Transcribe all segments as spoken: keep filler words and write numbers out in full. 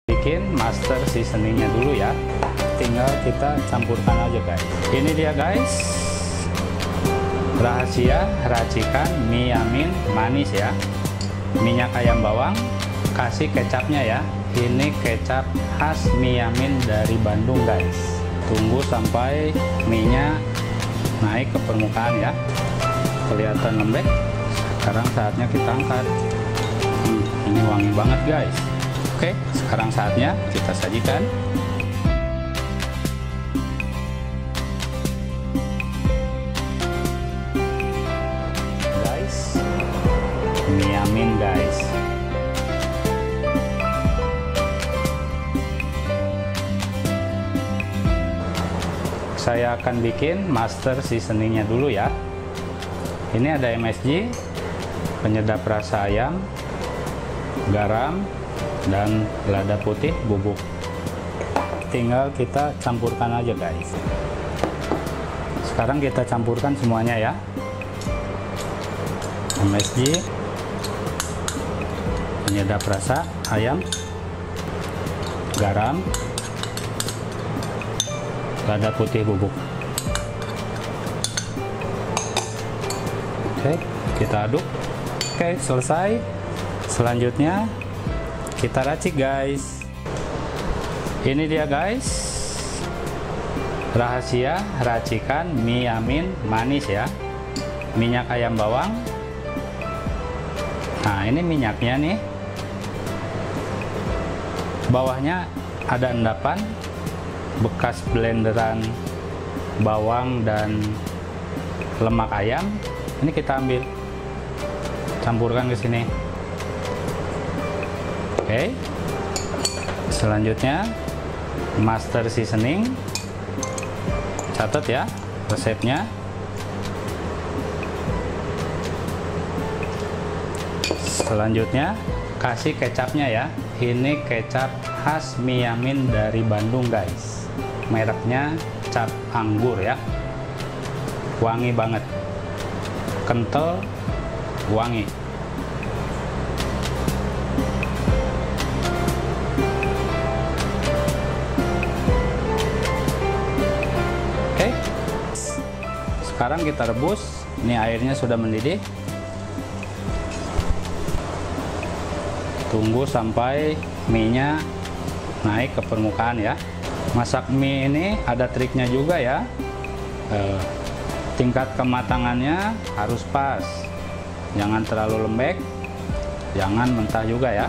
Bikin master seasoningnya dulu ya, tinggal kita campurkan aja guys. Ini dia guys, rahasia racikan mie yamin manis ya. Minyak ayam bawang, kasih kecapnya ya. Ini kecap khas mie yamin dari Bandung guys. Tunggu sampai mie-nya naik ke permukaan ya, kelihatan lembek. Sekarang saatnya kita angkat. hmm, Ini wangi banget guys. Oke, sekarang saatnya kita sajikan. Guys, mie yamin guys. Saya akan bikin master seasoningnya dulu ya. Ini ada M S G, penyedap rasa ayam, garam, dan lada putih bubuk. Tinggal kita campurkan aja guys. Sekarang kita campurkan semuanya ya. M S G, penyedap rasa ayam, garam, lada putih bubuk. Oke, kita aduk. Oke, selesai. Selanjutnya kita racik guys. Ini dia guys, rahasia racikan mie yamin manis ya. Minyak ayam bawang. Nah, ini minyaknya nih. Bawahnya ada endapan bekas blenderan bawang dan lemak ayam. Ini kita ambil, campurkan ke sini. Oke, selanjutnya master seasoning. Catat ya resepnya. Selanjutnya kasih kecapnya ya. Ini kecap khas mie yamin dari Bandung guys. Mereknya cap anggur ya. Wangi banget, kental, wangi. Oke, sekarang kita rebus. Ini airnya sudah mendidih. Tunggu sampai mie-nya naik ke permukaan ya. Masak mie ini ada triknya juga ya. Eh, tingkat kematangannya harus pas. Jangan terlalu lembek, jangan mentah juga ya.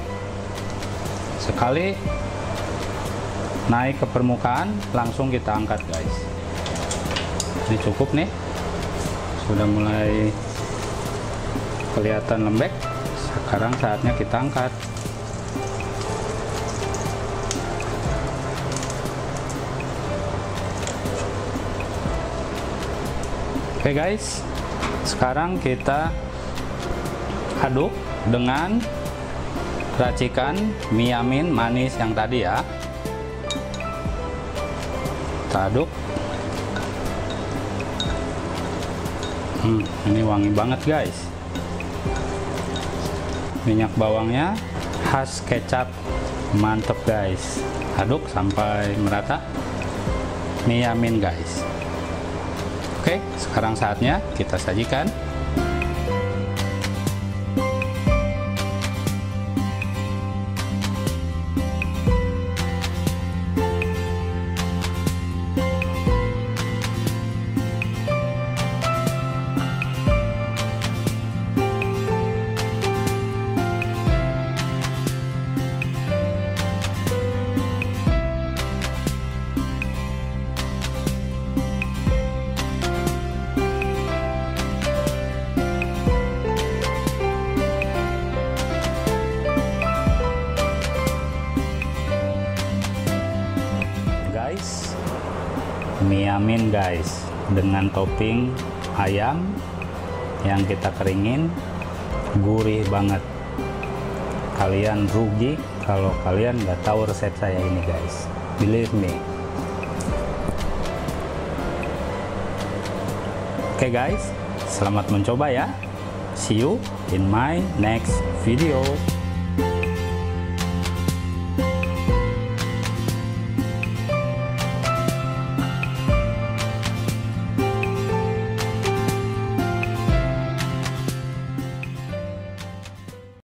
Sekali naik ke permukaan, langsung kita angkat guys. Ini cukup nih. Sudah mulai kelihatan lembek. Sekarang saatnya kita angkat. Oke guys, sekarang kita aduk dengan racikan mie yamin manis yang tadi ya. Kita aduk. Hmm, ini wangi banget guys. Minyak bawangnya khas kecap, mantep guys. Aduk sampai merata mie yamin guys. Oke, sekarang saatnya kita sajikan. Mie yamin guys, dengan topping ayam yang kita keringin, gurih banget. Kalian rugi kalau kalian nggak tahu resep saya ini guys, believe me. Oke guys, selamat mencoba ya. See you in my next video.